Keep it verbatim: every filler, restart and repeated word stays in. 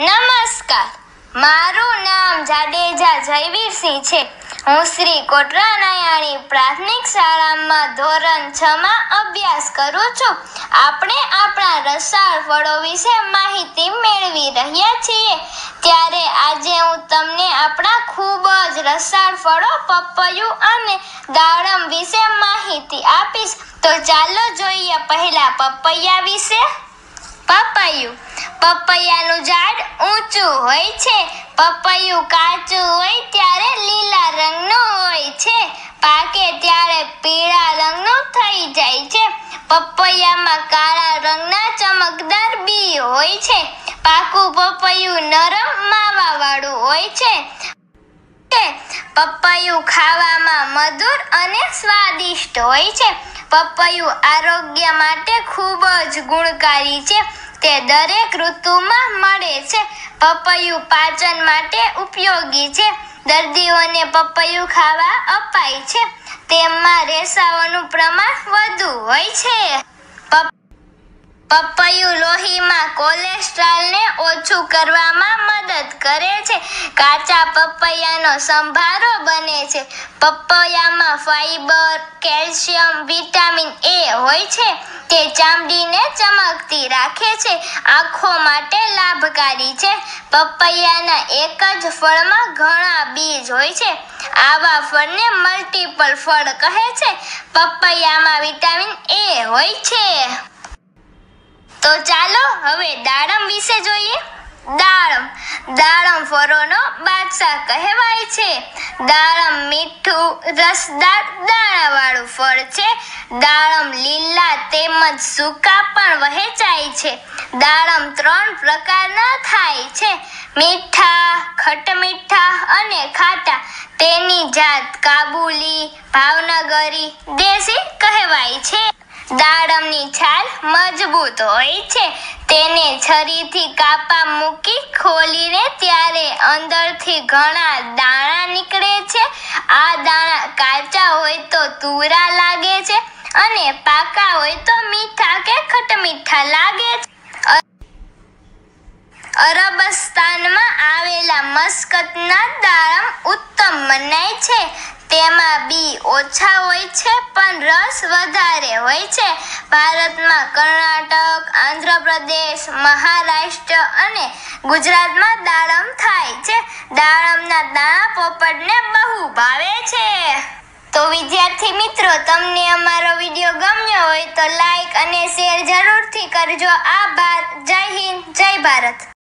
નમસ્કાર, મારું નામ જાડેજા જયવીરસિંહ છે. હું શ્રી કોટરા નાયાણી પ્રાથમિક શાળામાં ધોરણ છ માં અભ્યાસ કરું છું. આપણે આપણા રસાળ ફળો વિશે માહિતી મેળવી રહ્યા છીએ. ત્યારે આજે હું તમને આપણા ખૂબ જ રસાળ ફળો પપૈયું અને દાડમ વિશે માહિતી આપીશ. તો ચાલો જોઈએ પહેલા પપૈયા વિશે. પપૈયું પપૈયાનું ઝાડ ઊંચું હોય છે. પપૈયું કાચું હોય ત્યારે લીલા રંગનું હોય છે. પાકે ત્યારે પીળા રંગનું થઈ જાય છે. પપૈયામાં કાળા રંગના ચમકદાર બી હોય છે. પાકું પપૈયું નરમ માવા વાળું હોય છે. પપૈયું ખાવામાં મધુર અને સ્વાદિષ્ટ હોય છે. પપૈયું આરોગ્ય માટે ખૂબ જ ગુણકારી છે. તે દરેક ઋતુમાં મળે છે. પપૈયું પાચન માટે ઉપયોગી છે. દર્દીઓને પપૈયું ખાવા અપાય છે. તેમાં રેસાઓનું પ્રમાણ વધુ હોય છે. પપૈયું લોહીમાં કોલેસ્ટ્રોલને ઓછું કરવામાં મદદ કરે છે. કાચા પપૈયાનો સંભારો બને છે. પપૈયામાં ફાઇબર, કેલ્શિયમ, વિટામિન એ હોય છે. તે ચામડીને ચમકતી રાખે છે. આંખો માટે લાભકારી છે. પપૈયાના એક જ ફળમાં ઘણા બીજ હોય છે. આવા ફળને મલ્ટીપલ ફળ કહે છે. પપૈયામાં વિટામિન એ હોય છે. તો ચાલો હવે દાડમ વિશે જોઈએ. દાડમ દાડમ ફળોનો બાદશાહ કહેવાય છે. દાડમ મીઠું રસદાર દાણાવાળું ફળ છે. દાડમ લીલા તેમજ સૂકા પણ વહેંચાય છે. દાડમ ત્રણ પ્રકારના થાય છે: મીઠા, ખટમીઠા અને ખાટા. તેની જાત કાબુલી, ભાવનગરી, દેશી કહેવાય છે. દાડમની છાલ મજબૂત હોય છે. તેને છરીથી કાપા મૂકી ખોલીને ત્યારે અંદરથી ઘણા દાણા નીકળે છે. આ દાણા કાચા હોય તો તુરા લાગે છે અને પાકા હોય તો મીઠા કે ખટમીઠા લાગે છે. અરબસ્તાનમાં આવેલા મસ્કતના દાડમ ઉત્તમ મનાય છે. તેમાં બી ઓછા હોય છે પણ રસ વધારે હોય છે. ભારતમાં કર્ણાટક, આંધ્રપ્રદેશ, મહારાષ્ટ્ર અને ગુજરાતમાં દાડમ થાય છે. દાડમના દાણા પોપટને બહુ ભાવે છે. તો વિદ્યાર્થી મિત્રો, તમને અમારો વિડીયો ગમ્યો હોય તો લાઈક અને શેર જરૂરથી કરજો. આભાર. જય હિન્દ, જય ભારત.